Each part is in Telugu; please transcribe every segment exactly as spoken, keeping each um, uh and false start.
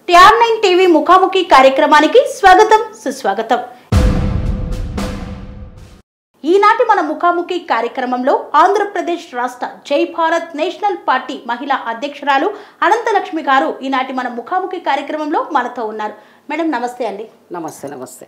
టిఆర్ నైన్ టీవీ ముఖాముఖి కార్యక్రమానికి స్వాగతం సుస్వాగతం। ఈనాటి మన ముఖాముఖి కార్యక్రమంలో ఆంధ్రప్రదేశ్ రాష్ట్ర జై భారత్ నేషనల్ పార్టీ మహిళా అధ్యక్షురాలు అనంతలక్ష్మి గారు ఈనాటి మన ముఖాముఖి కార్యక్రమంలో మనతో ఉన్నారు। మేడం నమస్తే అండి। నమస్తే నమస్తే।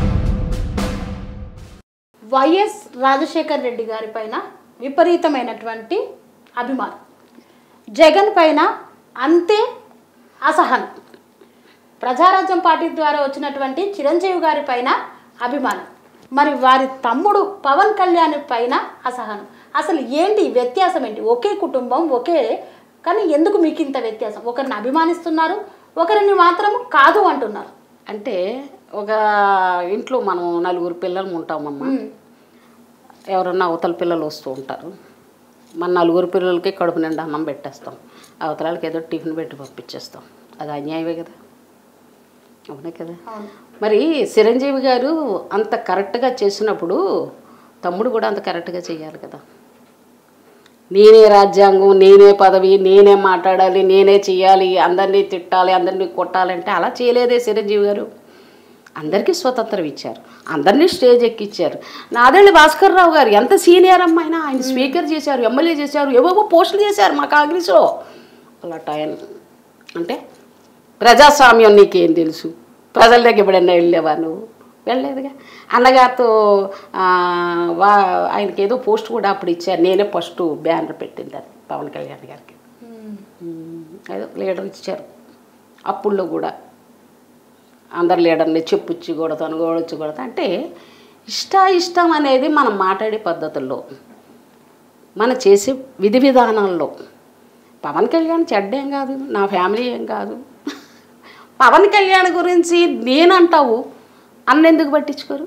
వైఎస్ రాజశేఖర్ రెడ్డి గారి పైన విపరీతమైనటువంటి అభిమానం, జగన్ పైన అంతే అసహనం, ప్రజారాజ్యం పార్టీ ద్వారా వచ్చినటువంటి చిరంజీవి గారి పైన అభిమానం, మరి వారి తమ్ముడు పవన్ కళ్యాణ్ పైన అసహనం। అసలు ఏంటి వ్యత్యాసం ఏంటి? ఒకే కుటుంబం ఒకే, కానీ ఎందుకు మీకు ఇంత వ్యత్యాసం? ఒకరిని అభిమానిస్తున్నారు, ఒకరిని మాత్రం కాదు అంటున్నారు। అంటే ఒక ఇంట్లో మనం నలుగురు పిల్లలు ఉంటామమ్మా, ఎవరన్నా అవతల పిల్లలు వస్తూ ఉంటారు, మన నలుగురు పిల్లలకి కడుపు నిండా అన్నం పెట్టేస్తాం, అవతలకి ఏదో టిఫిన్ పెట్టి పంపించేస్తాం, అది అన్యాయమే కదా, అవునే కదా। మరి చిరంజీవి గారు అంత కరెక్ట్గా చేసినప్పుడు తమ్ముడు కూడా అంత కరెక్ట్గా చేయాలి కదా। నేనే రాజ్యాంగం, నేనే పదవి, నేనే మాట్లాడాలి, నేనే చేయాలి, అందరినీ తిట్టాలి, అందరినీ కొట్టాలంటే అలా చేయలేదే చిరంజీవి గారు। అందరికీ స్వతంత్రం ఇచ్చారు, అందరినీ స్టేజ్ ఎక్కిచ్చారు। నాదెళ్ళి భాస్కర్ రావు గారు ఎంత సీనియర్ అమ్మాయినా ఆయన స్పీకర్ చేశారు, ఎమ్మెల్యే చేశారు, ఏవేవో పోస్టులు చేశారు మా కాంగ్రెస్లో। అలా టైం అంటే ప్రజాస్వామ్యం నీకేం తెలుసు? ప్రజల దగ్గర ఎప్పుడన్నా వెళ్ళేవా నువ్వు? వెళ్ళలేదుగా। అన్నగారితో వా ఆయనకి ఏదో పోస్ట్ కూడా అప్పుడు ఇచ్చారు, నేనే ఫస్ట్ బ్యానర్ పెట్టిందని పవన్ కళ్యాణ్ గారికి, ఏదో లీడర్ ఇచ్చారు అప్పుల్లో కూడా। అందరు లీడర్ని చెప్పుచ్చి కొడతాను, గోడొచ్చి కొడతా అంటే ఇష్ట ఇష్టం అనేది మనం మాట్లాడే పద్ధతుల్లో, మన చేసే విధి విధానాల్లో। పవన్ కళ్యాణ్ చెడ్డేం కాదు, నా ఫ్యామిలీ ఏం కాదు, పవన్ కళ్యాణ్ గురించి నేనంటావు అన్నెందుకు పట్టించుకోరు?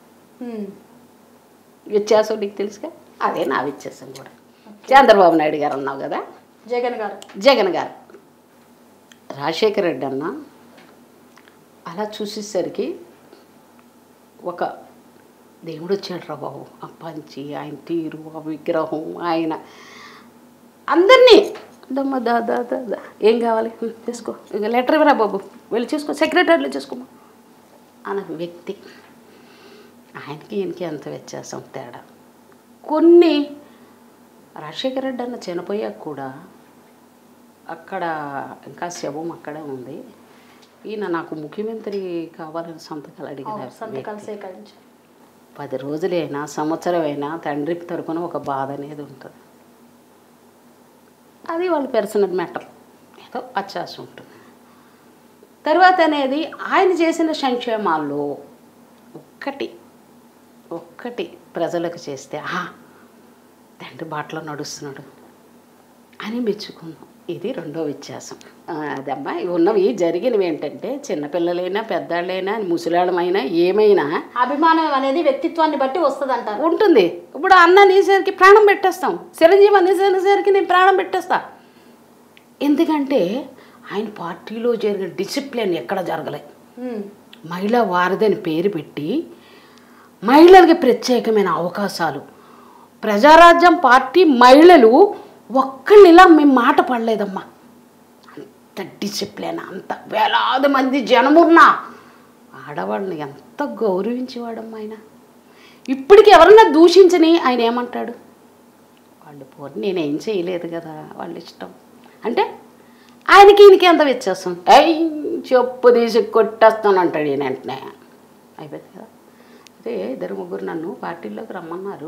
వ్యత్యాసం నీకు తెలుసుగా, అదే నా వ్యత్యాసం కూడా। చంద్రబాబు నాయుడు గారు అన్నావు కదా, జగన్ గారు జగన్ గారు రాజశేఖర రెడ్డి అన్న అలా చూసేసరికి ఒక దేవుడు వచ్చాడు రా బాబు, ఆ పంచి, ఆయన తీరు, ఆ విగ్రహం, ఆయన అందరినీ దమ్మ దా దా దా దా ఏం కావాలి చేసుకో, ఇక లెటర్ ఇవ్వరా బాబు, వెళ్ళి చేసుకో, సెక్రటరీలో చేసుకోమా అన్న వ్యక్తి। ఆయనకి ఈయనకి ఎంత వ్యత్యాసం, తేడా కొన్ని। రాజశేఖర రెడ్డి అన్న చనిపోయాక కూడా అక్కడ ఇంకా శవం అక్కడే ఉంది, ఈయన నాకు ముఖ్యమంత్రి కావాలని సంతకాలు అడిగినారు, సంతకాలు సేకరించారు। పది రోజులైనా సంవత్సరమైనా తండ్రి తరపున ఒక బాధ అనేది ఉంటుంది, అది వాళ్ళ పర్సనల్ మ్యాటర్, ఏదో అత్యాశ ఉంటుంది। తర్వాత అనేది ఆయన చేసిన సంక్షేమాల్లో ఒక్కటి ఒక్కటి ప్రజలకు చేస్తే ఆహా తండ్రి బాటలో నడుస్తున్నాడు అని మెచ్చుకుందాం, ఇది రెండో వ్యత్యాసం। అదమ్మా ఉన్నవి జరిగినవి ఏంటంటే చిన్నపిల్లలైనా పెద్దాళ్ళైనా ముసలాళ్ళమైనా ఏమైనా అభిమానం అనేది వ్యక్తిత్వాన్ని బట్టి వస్తుంది అంటారు, ఉంటుంది। ఇప్పుడు అన్న అనేసరికి ప్రాణం పెట్టేస్తాం, చిరంజీవి అనేసరికి నేను ప్రాణం పెట్టేస్తా, ఎందుకంటే ఆయన పార్టీలో జరిగిన డిసిప్లిన్ ఎక్కడ జరగలే। మహిళా వారధి పేరు పెట్టి మహిళలకి ప్రత్యేకమైన అవకాశాలు, ప్రజారాజ్యం పార్టీ మహిళలు ఒక్కళ్ళు ఇలా మేము మాట పడలేదమ్మా, అంత డిసిప్లిన్, అంత వేలాది మంది జనమున్నా ఆడవాళ్ళని ఎంత గౌరవించేవాడమ్మా ఆయన। ఇప్పటికి ఎవరన్నా దూషించని ఆయన ఏమంటాడు, వాళ్ళు పోరు నేనేం చేయలేదు కదా, వాళ్ళ ఇష్టం అంటే ఆయనకి ఈయనకి ఎంత వ్యత్యాసం, అయ్యి చెప్పు తీసి కొట్టేస్తాను అంటాడు ఈయన వెంటనే, అయిపోయింది కదా। అదే ఇద్దరు ముగ్గురు నన్ను పార్టీలోకి రమ్మన్నారు,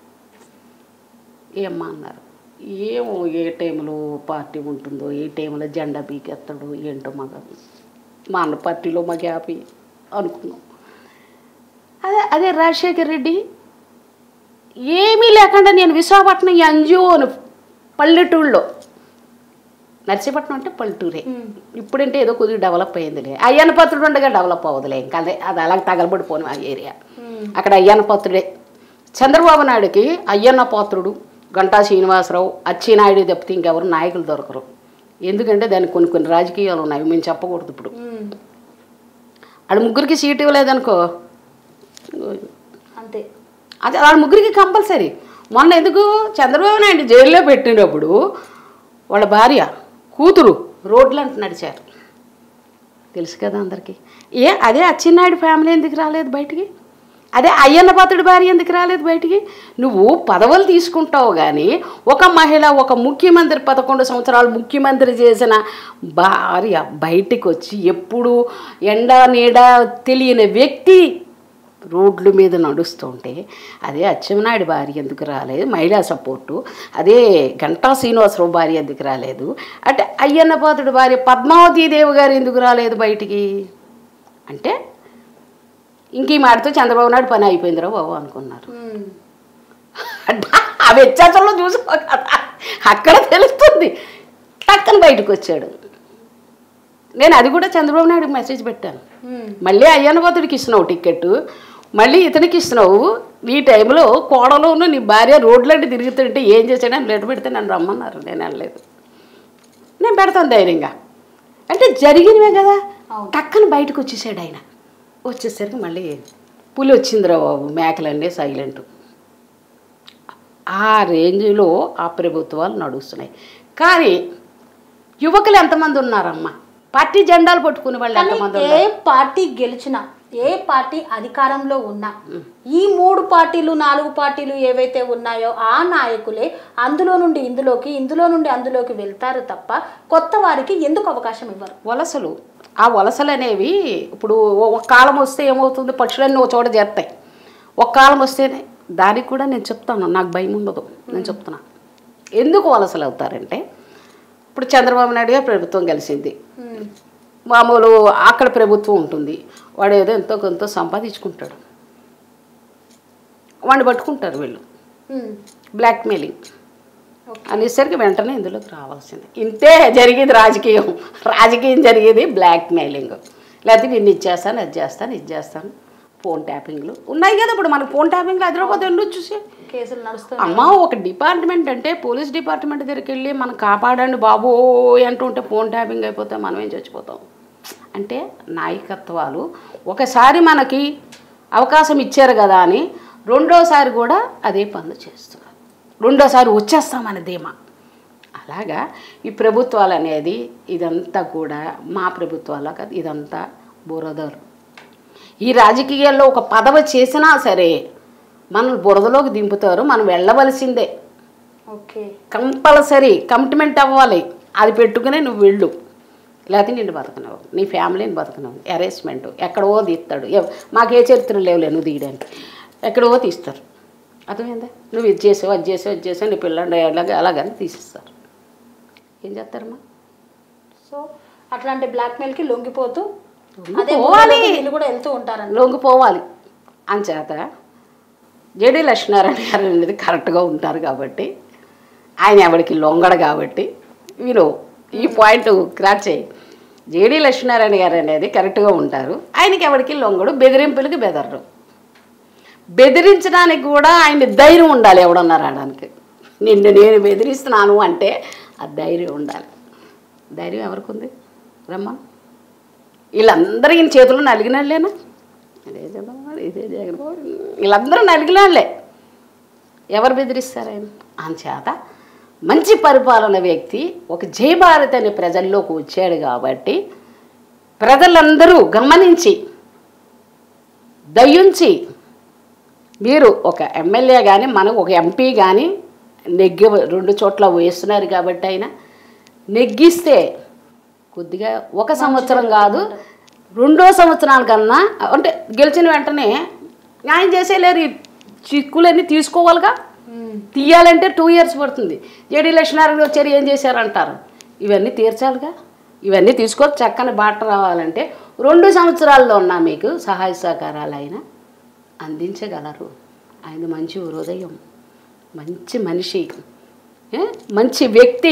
ఏమ్మా అన్నారు, ఏమో ఏ టైంలో పార్టీ ఉంటుందో, ఏ టైంలో జెండా పీకెత్తాడో ఏంటో మాకు, మా అన్న పార్టీలో మాకు హ్యాపీ అనుకున్నాం। అదే అదే రాజశేఖర్ రెడ్డి ఏమీ లేకుండా నేను విశాఖపట్నం ఎన్జిఓ పల్లెటూళ్ళలో, నర్సీపట్నం అంటే పల్లెటూరే, ఇప్పుడంటే ఏదో కొద్దిగా డెవలప్ అయ్యిందిలే, అయ్యన్న పాత్రుడు ఉండగా డెవలప్ అవ్వదులే ఇంకా, అదే అది అలాగే తగలబడిపోను ఆ ఏరియా, అక్కడ అయ్యన్న పాత్రుడే। చంద్రబాబు నాయుడుకి అయ్యన్న పాత్రుడు, గంటా శ్రీనివాసరావు, అచ్చినాయుడు తప్పితే ఇంకెవరు నాయకులు దొరకరు, ఎందుకంటే దానికి కొన్ని కొన్ని రాజకీయాలు ఉన్నాయి, మేము చెప్పకూడదు ఇప్పుడు। వాళ్ళ ముగ్గురికి సీట్ ఇవ్వలేదనుకో అంతే, అది వాళ్ళ ముగ్గురికి కంపల్సరీ। మొన్న ఎందుకు చంద్రబాబు నాయుడు జైల్లో పెట్టినప్పుడు వాళ్ళ భార్య కూతురు రోడ్లంట నడిచారు, తెలుసు కదా అందరికీ. ఏ అదే అచ్చెన్నాయుడు ఫ్యామిలీ ఎందుకు రాలేదు బయటికి? అదే అయ్యన్న పాత్రుడి భార్య ఎందుకు రాలేదు బయటికి? నువ్వు పదవులు తీసుకుంటావు కానీ ఒక మహిళ ఒక ముఖ్యమంత్రి పదకొండు సంవత్సరాలు ముఖ్యమంత్రి చేసిన భార్య బయటికి వచ్చి ఎప్పుడు ఎండ నీడ తెలియని వ్యక్తి రోడ్ల మీద నడుస్తుంటే అదే అచ్చెన్నాయుడు భార్య ఎందుకు రాలేదు? మహిళా సపోర్టు. అదే గంటా శ్రీనివాసరావు భార్య ఎందుకు రాలేదు? అంటే అయ్యన్న పాత్రుడి భార్య పద్మావతీదేవి గారు ఎందుకు రాలేదు బయటికి? అంటే ఇంక ఈ మాటతో చంద్రబాబు నాయుడు పని అయిపోయిందిరా బాబు అనుకున్నారు. అంటే ఆ వ్యత్యాసంలో చూసుకో కదా, అక్కడ తెలుస్తుంది. టక్కన బయటకు వచ్చాడు. నేను అది కూడా చంద్రబాబు నాయుడు మెసేజ్ పెట్టాను. మళ్ళీ అయ్యన్న పాత్రుడికి ఇస్తున్నావు టికెట్, మళ్ళీ ఇతనికి ఇస్తున్నావు. ఈ టైంలో కోడలోను నీ భార్య రోడ్లంటే తిరుగుతుంటే ఏం చేశాడని లెటర్ పెడితే నన్ను రమ్మన్నారు. నేను వెళ్ళలేదు. నేను పెడతాను ధైర్యంగా. అంటే జరిగినవే కదా. టక్కన బయటకు వచ్చేసాడు ఆయన. వచ్చేసరికి మళ్ళీ పులి వచ్చిందిరా బాబు, మేకలన్నీ సైలెంట్. ఆ రేంజ్లో ఆ ప్రభుత్వాలు నడుస్తున్నాయి. కానీ యువకులు ఎంతమంది ఉన్నారమ్మా? పార్టీ జెండాలు పట్టుకునే వాళ్ళు ఎంతమంది? ఏ పార్టీ గెలిచినా, ఏ పార్టీ అధికారంలో ఉన్నా, ఈ మూడు పార్టీలు నాలుగు పార్టీలు ఏవైతే ఉన్నాయో ఆ నాయకులే అందులో నుండి ఇందులోకి, ఇందులో నుండి అందులోకి వెళ్తారు తప్ప కొత్త వారికి ఎందుకు అవకాశం ఇవ్వరు? వలసలు. ఆ వలసలు అనేవి ఇప్పుడు ఒక కాలం వస్తే ఏమవుతుంది, పక్షులన్నీ ఒక చోట చేరుతాయి. ఒక కాలం వస్తేనే దానికి కూడా నేను చెప్తాను, నాకు భయం ఉండదు. నేను చెప్తున్నా ఎందుకు వలసలు అవుతారంటే, ఇప్పుడు చంద్రబాబు నాయుడు గారు ప్రభుత్వం కలిసింది, మామూలు అక్కడ ప్రభుత్వం ఉంటుంది, వాడు ఏదో ఎంతో కొంత సంపాదించుకుంటాడు, వాడిని పట్టుకుంటారు వీళ్ళు, బ్లాక్మెయిలింగ్ అనేసరికి వెంటనే ఇందులోకి రావాల్సింది. ఇంతే జరిగేది రాజకీయం. రాజకీయం జరిగేది బ్లాక్మెయిలింగ్. లేకపోతే నేను ఇది చేస్తాను, అది చేస్తాను, ఇది చేస్తాను. ఫోన్ ట్యాపింగ్లు ఉన్నాయి కదా ఇప్పుడు మనకు. ఫోన్ ట్యాపింగ్లు హైదరాబాద్ ఎందుకు చూసి కేసులు నడుస్తాయి. అమ్మ ఒక డిపార్ట్మెంట్ అంటే పోలీస్ డిపార్ట్మెంట్ దగ్గరికి వెళ్ళి మనం కాపాడండి బాబు అంటూ ఉంటే ఫోన్ ట్యాపింగ్ అయిపోతే మనం ఏం చచ్చిపోతాం. అంటే నాయకత్వాలు ఒకసారి మనకి అవకాశం ఇచ్చారు కదా అని రెండోసారి కూడా అదే పనులు చేస్తున్నారు. రెండోసారి వచ్చేస్తామని ధీమా. అలాగా ఈ ప్రభుత్వాలు అనేది ఇదంతా కూడా మా ప్రభుత్వాల కాదు, ఇదంతా బురదలు. ఈ రాజకీయాల్లో ఒక పదవి చేసినా సరే మనం బురదలోకి దింపుతారు. మనం వెళ్ళవలసిందే. ఓకే, కంపల్సరీ కమిట్మెంట్ అవ్వాలి. అది పెట్టుకునే నువ్వు వెళ్ళు, లేకపోతే నిన్ను బతకనవు, నీ ఫ్యామిలీని బతకనవు. అరేంజ్మెంట్ ఎక్కడో తీస్తాడు. మాకే చరిత్ర లేవులే నువ్వు తీయడానికి, ఎక్కడో తీస్తారు. అర్థమైందా? నువ్వు ఇది చేసావు, అది చేసావు, అది చేసావు, నీ పిల్లలు అలాగే అలాగని తీసిస్తారు. ఏం చేస్తారమ్మా? సో అట్లాంటి బ్లాక్మెయిల్కి లొంగిపోతూ పోవాలి, కూడా వెళ్తూ ఉంటారని లొంగిపోవాలి. అంచేత జేడీ లక్ష్మీనారాయణ గారు అనేది కరెక్ట్గా ఉంటారు కాబట్టి, ఆయన ఎవరికి లొంగడు కాబట్టి వీరు ఈ పాయింట్ క్రాచ్ చేయి. జేడీ లక్ష్మీనారాయణ గారు అనేది కరెక్ట్గా ఉంటారు. ఆయనకి ఎవరికి లొంగడు, బెదిరింపులకి బెదరరు. బెదిరించడానికి కూడా ఆయన ధైర్యం ఉండాలి. ఎవడన్నా రావడానికి నిన్ను నేను బెదిరిస్తున్నాను అంటే ఆ ధైర్యం ఉండాలి. ధైర్యం ఎవరికి ఉంది? రమ్మా. వీళ్ళందరూ ఈయన చేతుల్లో నలిగినాళ్ళేనా? ఇదే చంద్రబాబు, ఇదే జగన్మోహన్, వీళ్ళందరూ నలిగినాళ్ళే. ఎవరు బెదిరిస్తారు ఆయన? అంచేత మంచి పరిపాలన వ్యక్తి ఒక జయభారత్ అనే ప్రజల్లోకి వచ్చాడు కాబట్టి ప్రజలందరూ గమనించి దయ్యుంచి మీరు ఒక ఎమ్మెల్యే కానీ మనకు ఒక ఎంపీ కానీ నెగ్గి రెండు చోట్ల వేస్తున్నారు కాబట్టి ఆయన నెగ్గిస్తే కొద్దిగా ఒక సంవత్సరం కాదు రెండో సంవత్సరాల కన్నా అంటే గెలిచిన వెంటనే న్యాయం చేసేలేరు. ఈ చిక్కులన్నీ తీసుకోవాలిగా, తీయాలంటే టూ ఇయర్స్ పడుతుంది. జేడీ లక్ష్మీనారాయణ వచ్చారు ఏం చేశారంటారు. ఇవన్నీ తీర్చాలిగా. ఇవన్నీ తీసుకొని చక్కని బాట రావాలంటే రెండు సంవత్సరాల్లో ఉన్నా మీకు సహాయ సహకారాలు ఆయన అందించగలరు. ఆయన మంచి హృదయం, మంచి మనిషి, మంచి వ్యక్తి.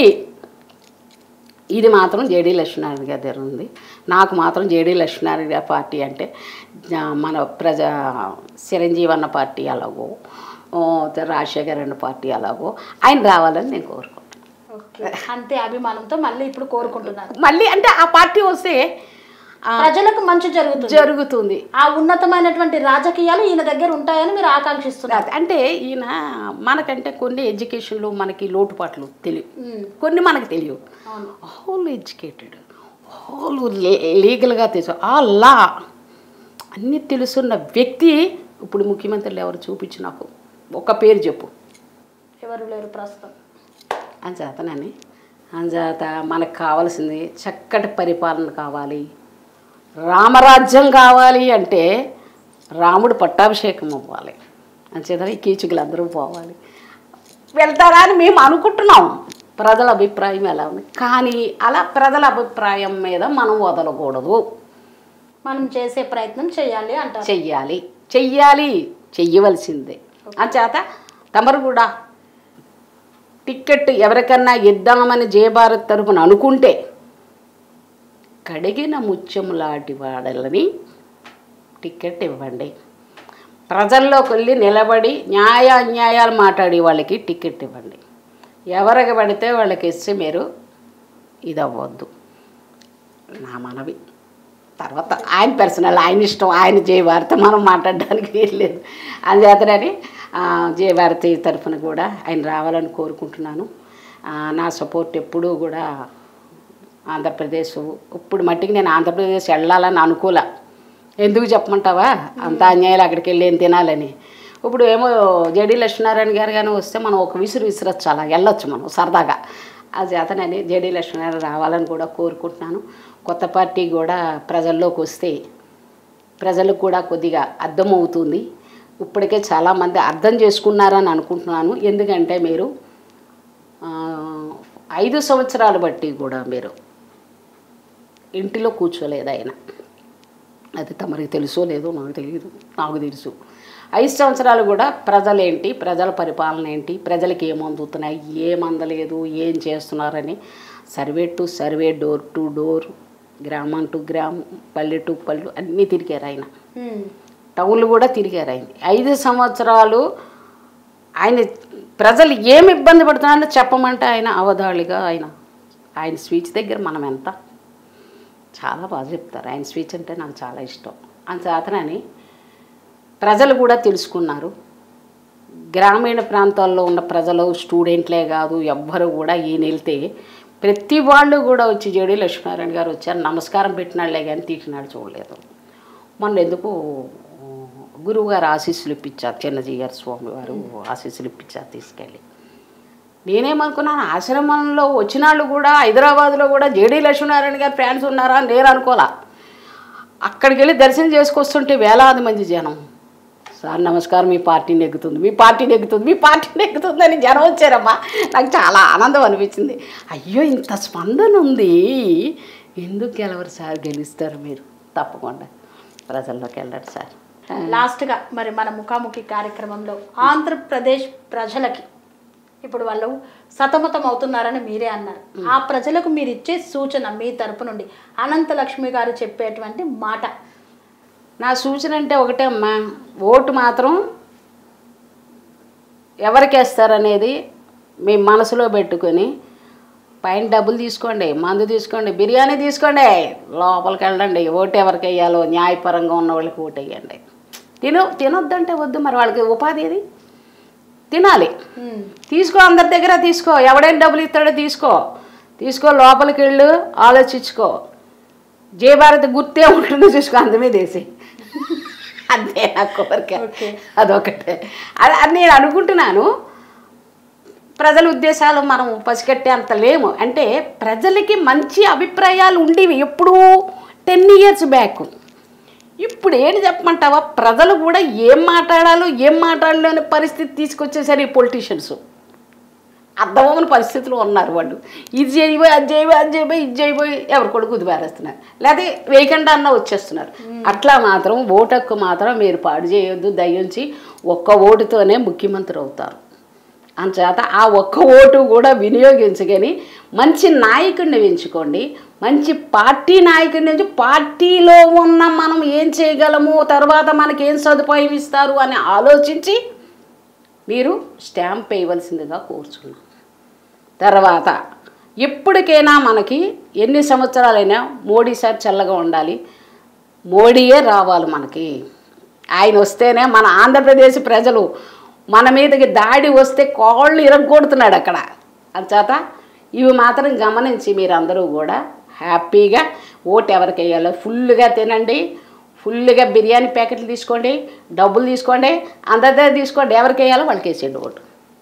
ఇది మాత్రం జేడీ లక్ష్మీనారాయణ గారి దగ్గర ఉంది. నాకు మాత్రం జేడీ లక్ష్మీనారాయణ గారి పార్టీ అంటే మన ప్రజా చిరంజీవి అన్న పార్టీ అలాగో, రాజశేఖర్ అన్న పార్టీ అలాగో ఆయన రావాలని నేను కోరుకుంటున్నాను. అంతే అభిమానంతో మళ్ళీ ఇప్పుడు కోరుకుంటున్నాను. మళ్ళీ అంటే ఆ పార్టీ వస్తే ప్రజలకు మంచి జరుగుతుంది జరుగుతుంది ఆ ఉన్నతమైనటువంటి రాజకీయాలు ఈయన దగ్గర ఉంటాయని మీరు ఆకాంక్షిస్తున్నారు. అంటే ఈయన మనకంటే కొన్ని ఎడ్యుకేషన్లో మనకి లోటుపాట్లు తెలియవు, కొన్ని మనకు తెలియవు. ఆల్ ఎడ్యుకేటెడ్, హోల్ లీగల్గా తెలుసు ఆ లా అన్నీ తెలుసున్న వ్యక్తి ఇప్పుడు ముఖ్యమంత్రులు ఎవరు చూపించు నాకు ఒక పేరు చెప్పు. ఎవరు లేరు ప్రస్తుతం. అంచేతనని అంచేత మనకు కావాల్సింది చక్కటి పరిపాలన కావాలి, రామరాజ్యం కావాలి అంటే రాముడు పట్టాభిషేకం అవ్వాలి. అంచేత ఈ కీచుకులు అందరూ పోవాలి. వెళ్తారా అని మేము అనుకుంటున్నాం. ప్రజల అభిప్రాయం ఎలా ఉంది కానీ అలా ప్రజల అభిప్రాయం మీద మనం వదలకూడదు. మనం చేసే ప్రయత్నం చేయాలి అంటారు. చెయ్యాలి చెయ్యాలి చెయ్యవలసిందే. అంచేత తమరు కూడా టికెట్ ఎవరికన్నా ఇద్దామని జయభారత్ తరపున అనుకుంటే కడిగిన ముత్యం లాంటి వాడలని టికెట్ ఇవ్వండి. ప్రజల్లోకి వెళ్ళి నిలబడి న్యాయ అన్యాయాలు మాట్లాడే వాళ్ళకి టికెట్ ఇవ్వండి. ఎవరికి పడితే వాళ్ళకి ఇస్తే మీరు ఇది అవ్వద్దు నా మనవి. తర్వాత ఆయన పర్సనల్ ఆయన ఇష్టం, ఆయన జయభారతి మనం మాట్లాడడానికి వీల్లేదు. అందుచేతనని జయభారతి తరఫున కూడా ఆయన రావాలని కోరుకుంటున్నాను. నా సపోర్ట్ ఎప్పుడూ కూడా ఆంధ్రప్రదేశ్ ఇప్పుడు మట్టికి నేను ఆంధ్రప్రదేశ్ వెళ్ళాలని అనుకూల. ఎందుకు చెప్పమంటావా అంత అన్యాయాలు అక్కడికి వెళ్ళి ఏం తినాలని. ఇప్పుడు ఏమో జేడీ లక్ష్మీనారాయణ గారు కానీ వస్తే మనం ఒక విసురు విసిరొచ్చు, అలా వెళ్ళొచ్చు మనం సరదాగా. ఆ చేతనని జేడీ లక్ష్మీనారాయణ రావాలని కూడా కోరుకుంటున్నాను. కొత్త పార్టీ కూడా ప్రజల్లోకి వస్తే ప్రజలకు కూడా కొద్దిగా అర్థమవుతుంది. ఇప్పటికే చాలామంది అర్థం చేసుకున్నారని అనుకుంటున్నాను. ఎందుకంటే మీరు ఐదు సంవత్సరాలు బట్టి కూడా మీరు ఇంటిలో కూర్చోలేదు ఆయన. అది తమరికి తెలుసో లేదో నాకు తెలియదు, నాకు తెలుసు. ఐదు సంవత్సరాలు కూడా ప్రజలేంటి, ప్రజల పరిపాలన ఏంటి, ప్రజలకి ఏం అందుతున్నాయి, ఏం అందలేదు, ఏం చేస్తున్నారని survey to survey, door to door, గ్రామం టు గ్రామం, పల్లె టు పల్లె అన్నీ తిరిగారు ఆయన. టౌన్లు కూడా తిరిగారు ఆయన. ఐదు సంవత్సరాలు ఆయన ప్రజలు ఏమి ఇబ్బంది పడుతున్నారో చెప్పమంటే ఆయన అవధాళిగా ఆయన ఆయన స్పీచ్ దగ్గర మనం ఎంత చాలా బాగా చెప్తారు. ఆయన స్పీచ్ అంటే నాకు చాలా ఇష్టం. అంచేతనని ప్రజలు కూడా తెలుసుకున్నారు. గ్రామీణ ప్రాంతాల్లో ఉన్న ప్రజలు స్టూడెంట్లే కాదు ఎవ్వరు కూడా ఈయన వెళ్తే ప్రతి వాళ్ళు కూడా వచ్చి జేడీ లక్ష్మీనారాయణ గారు వచ్చారు నమస్కారం పెట్టినాళ్లే కానీ తీసినాడు చూడలేదు. మొన్న ఎందుకు గురువు గారు ఆశీస్సులు ఇప్పించారు, చిన్నజీఆర్ స్వామి వారు ఆశీస్సులు ఇప్పించారు తీసుకెళ్ళి. నేనేమనుకున్నాను ఆశ్రమంలో వచ్చిన వాళ్ళు కూడా హైదరాబాద్లో కూడా జేడీ లక్ష్మీనారాయణ గారు ఫ్యాన్స్ ఉన్నారా అని నేను అనుకోలే. అక్కడికి వెళ్ళి దర్శనం చేసుకొస్తుంటే వేలాది మంది జనం, సార్ నమస్కారం మీ పార్టీ నెగ్గుతుంది, మీ పార్టీ నెగ్గుతుంది, మీ పార్టీ నెగ్గుతుంది అని జనం వచ్చారమ్మా. నాకు చాలా ఆనందం అనిపించింది. అయ్యో ఇంత స్పందన ఉంది, ఎందుకు గెలవరు సార్, గెలుస్తారు మీరు తప్పకుండా ప్రజల్లోకి వెళ్ళండి సార్. లాస్ట్గా మరి మన ముఖాముఖి కార్యక్రమంలో ఆంధ్రప్రదేశ్ ప్రజలకి ఇప్పుడు వాళ్ళు సతమతం అవుతున్నారని మీరే అన్నారు. ఆ ప్రజలకు మీరు ఇచ్చే సూచన మీ తరపు నుండి అనంతలక్ష్మి గారు చెప్పేటువంటి మాట. నా సూచన అంటే ఒకటే అమ్మా, ఓటు మాత్రం ఎవరికి వేస్తారనేది మీ మనసులో పెట్టుకొని పైన డబ్బులు తీసుకోండి, మందు తీసుకోండి, బిర్యానీ తీసుకోండి, లోపలికి వెళ్ళండి. ఓటు ఎవరికి వేయాలో న్యాయపరంగా ఉన్న వాళ్ళకి ఓటు వేయండి. తిన తినొద్దంటే వద్దు, మరి వాళ్ళకి ఉపాధి ఏది, తినాలి. తీసుకో, అందరి దగ్గర తీసుకో, ఎవడైనా డబ్బులు ఇస్తాడో తీసుకో, తీసుకో లోపలికి వెళ్ళు, ఆలోచించుకో. జయభారతి గుర్తే ఉంటుందో చూసుకో, అందమీద వేసి. అంతే నా కోరిక, అదొకటే. అది నేను అనుకుంటున్నాను. ప్రజల ఉద్దేశాలు మనం పసిగట్టే అంత లేము. అంటే ప్రజలకి మంచి అభిప్రాయాలు ఉండేవి ఎప్పుడూ టెన్ ఇయర్స్ బ్యాక్. ఇప్పుడు ఏంటి చెప్పమంటావా, ప్రజలు కూడా ఏం మాట్లాడాలో ఏం మాట్లాడలేని పరిస్థితి తీసుకొచ్చేసరి ఈ పొలిటీషియన్స్ అర్థమని పరిస్థితులు ఉన్నారు. వాళ్ళు ఇది చేయబోయి అది చేయబోయి అది చేయబోయి ఇది చేయబోయి ఎవరి కొడుకు కుదిపారేస్తున్నారు, లేకపోతే వేయకుండా అన్న వచ్చేస్తున్నారు. అట్లా మాత్రం ఓటక్కు మాత్రం మీరు పాడు చేయొద్దు దయించి. ఒక్క ఓటుతోనే ముఖ్యమంత్రి అవుతారు. అంచేత ఆ ఒక్క ఓటు కూడా వినియోగించుకొని మంచి నాయకుడిని ఎంచుకోండి. మంచి పార్టీ నాయకుడిని నుంచి పార్టీలో ఉన్న మనం ఏం చేయగలము, తర్వాత మనకి ఏం సదుపాయం ఇస్తారు అని ఆలోచించి మీరు స్టాంప్ వేయవలసిందిగా కోరుచున్నాం. తర్వాత ఎప్పటికైనా మనకి ఎన్ని సంవత్సరాలైనా మోడీ సార్ చల్లగా ఉండాలి, మోడీయే రావాలి మనకి. ఆయన వస్తేనే మన ఆంధ్రప్రదేశ్ ప్రజలు మన మీదకి దాడి వస్తే కాళ్ళు ఇరగొడుతున్నాడు అక్కడ. అంచేత ఇవి మాత్రం గమనించి మీరందరూ కూడా హ్యాపీగా ఓటు ఎవరికి వేయాలో ఫుల్గా తినండి, ఫుల్గా బిర్యానీ ప్యాకెట్లు తీసుకోండి, డబ్బులు తీసుకోండి, అందరిదే తీసుకోండి, ఎవరికి వేయాలో వాళ్ళకి వేసేయండి ఓటు.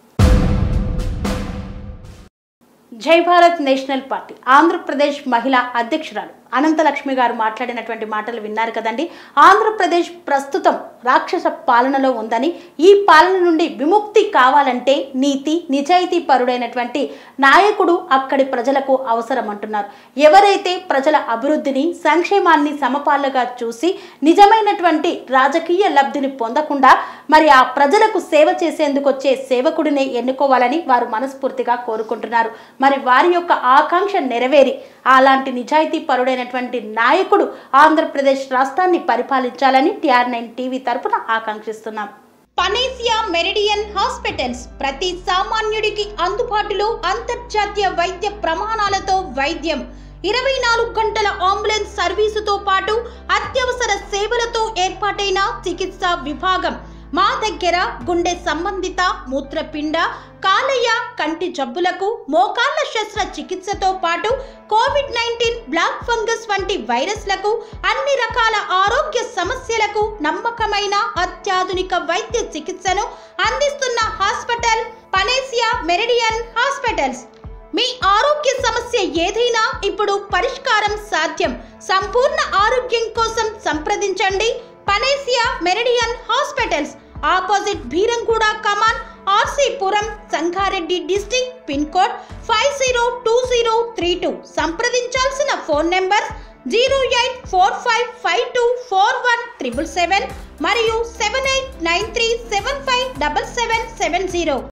జై భారత్ నేషనల్ పార్టీ ఆంధ్రప్రదేశ్ మహిళా అధ్యక్షురాలు అనంతలక్ష్మి గారు మాట్లాడినటువంటి మాటలు విన్నారు కదండి. ఆంధ్రప్రదేశ్ ప్రస్తుతం రాక్షస పాలనలో ఉందని, ఈ పాలన నుండి విముక్తి కావాలంటే నీతి నిజాయితీ పరుడైనటువంటి నాయకుడు అక్కడి ప్రజలకు అవసరం అంటున్నారు. ఎవరైతే ప్రజల అభివృద్ధిని సంక్షేమాన్ని సమపాలుగా చూసి నిజమైనటువంటి రాజకీయ లబ్ధిని పొందకుండా మరి ఆ ప్రజలకు సేవ చేసేందుకు వచ్చే సేవకుడినే ఎన్నుకోవాలని వారు మనస్ఫూర్తిగా కోరుకుంటున్నారు. మరి వారి యొక్క ఆకాంక్ష నెరవేరి అలాంటి నిజాయితీ పరుడైనటువంటి నాయకుడు ఆంధ్రప్రదేశ్ రాష్ట్రాన్ని పరిపాలించాలని టిఆర్ నైన్ టీవీ తరపున ఆకాంక్షిస్తున్నాం. పనేసియా మెరిడియన్ హాస్పిటల్స్ ప్రతి సామాన్యుడికి అందుబాటులో అంతర్జాతీయ వైద్య ప్రమాణాలతో వైద్యం, ఇరవై నాలుగు గంటల అంబులెన్స్ సర్వీసుతో పాటు అత్యవసర సేవలతో ఏర్పాటైన చికిత్సా విభాగం. మా దగ్గర గుండె సంబంధిత, మూత్రపిండ, కాలేయ, కంటి జబ్బులకు, మోకాళ్ల శస్త్ర చికిత్సతో పాటు కోవిడ్ నైన్టీన్, బ్లాక్ ఫంగస్ వంటి వైరస్లకు, అన్ని రకాల ఆరోగ్య సమస్యలకు నమ్మకమైన అత్యాధునిక వైద్య చికిత్సను అందిస్తున్న హాస్పిటల్ పనేసియా మెరిడియన్ హాస్పిటల్స్. మీ ఆరోగ్య సమస్య ఏదైనా ఇప్పుడు పరిష్కారం సాధ్యం. సంపూర్ణ ఆరోగ్యం కోసం సంప్రదించండి Panacea Meridian hospitals, opposite Bheeramguda Kaman, RC Puram, Sangareddy district, pin code five zero two zero three two. సంప్రదించాల్సిన phone number zero eight four five five two four one triple seven మరియు seven eight nine three seven five double seven seven zero.